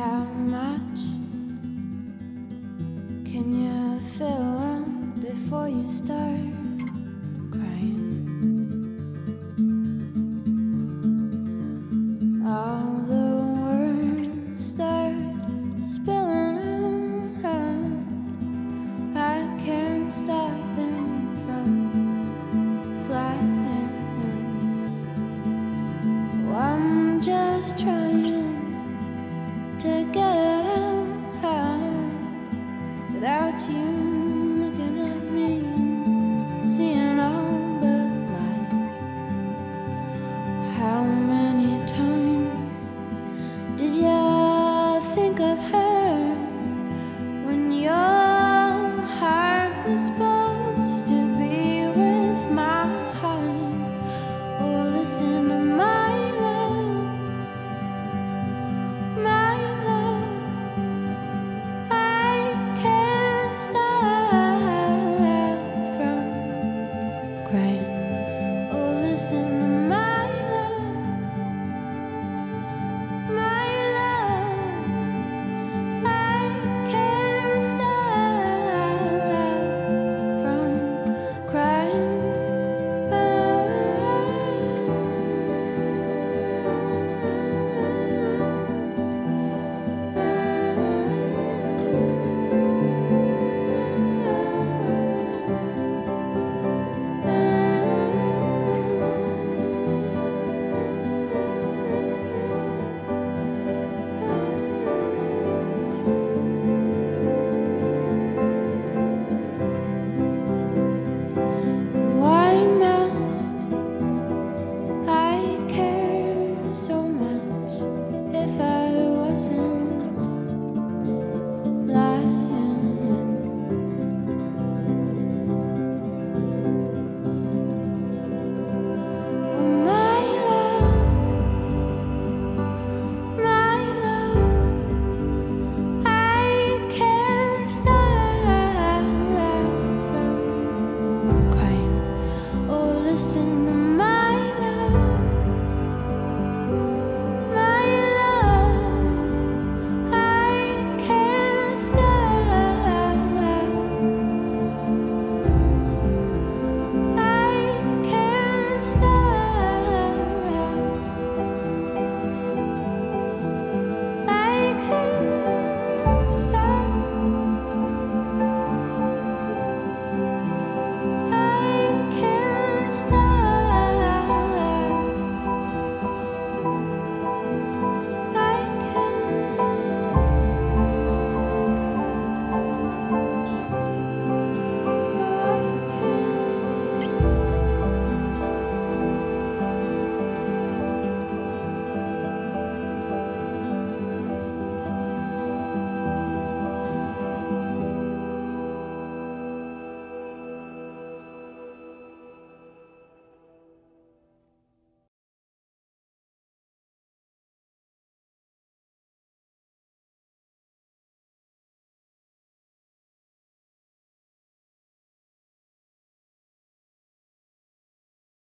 How much can you fill up before you start crying? All the words start spilling out. I can't stop them from flying. Oh, I'm just trying to get out without you looking at me and seeing all the lies. How many times did you think of her when your heart was